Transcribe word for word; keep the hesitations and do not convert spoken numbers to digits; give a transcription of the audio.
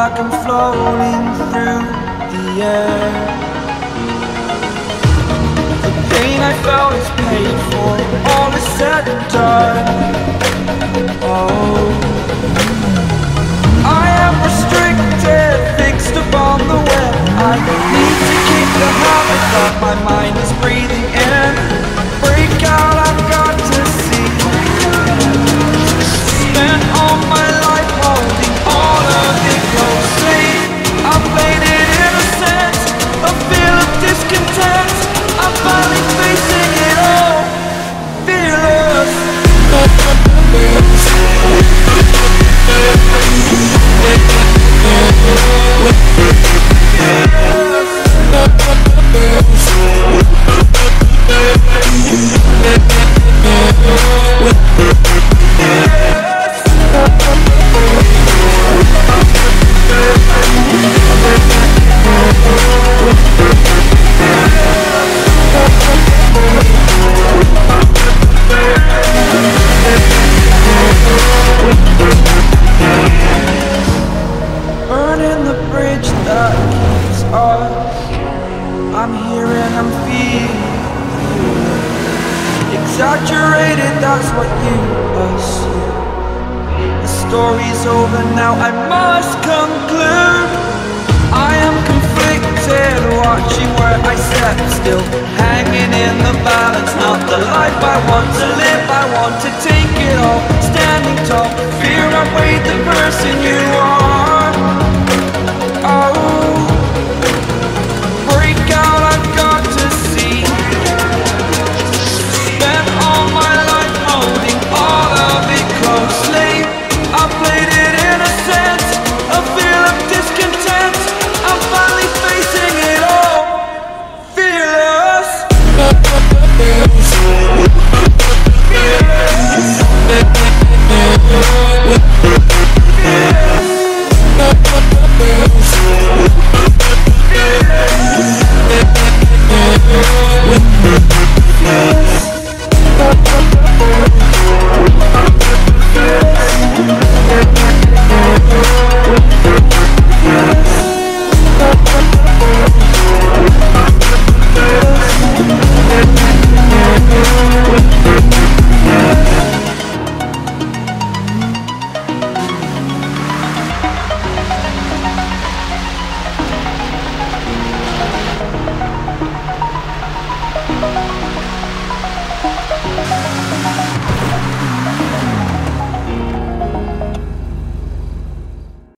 like I'm floating through the air. The pain I felt is paid for, all is said and done. Oh, I am restricted, fixed upon the web. I need to keep the habit that my mind is breathing in. Break out, I've got to see. Spent all my life holding all of it closely. I played it innocent, a feel of discontent. I'm finally facing it all, fearless. Burning the bridge that keeps us. I'm here and I'm feeling exaggerated, that's what you assume. The story's over now, I must conclude. I am conflicted, watching where I step still, hanging in the balance. Not the life I want to live, I want to take it all, standing tall. Fear I weighed the person you are. Oh,